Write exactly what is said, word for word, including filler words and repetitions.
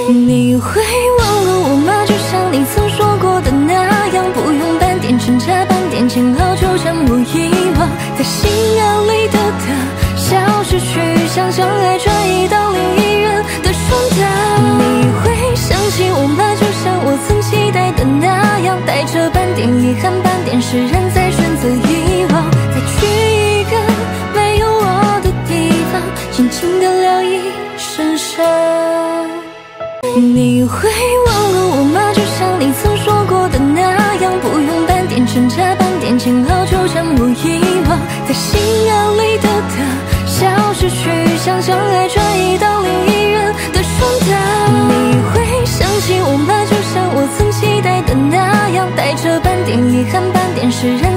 你会忘了我吗？就像你曾说过的那样，不用半点挣扎，半点煎熬，就将我遗忘。在心安理得的消失去，想将爱转移到另一人的双肩。你会想起我吗？就像我曾期待的那样，带着半点遗憾，半点释然，再选择遗忘，再去一个没有我的地方，静静的聊一生伤。你会忘了我吗？就像你曾说过的那样，不用半点挣扎，半点煎熬，就将我遗忘。在心安理得的消失去，想将爱转移到另一人的双肩。你会想起我吗？就像我曾期待的那样，带着半点遗憾，半点释然，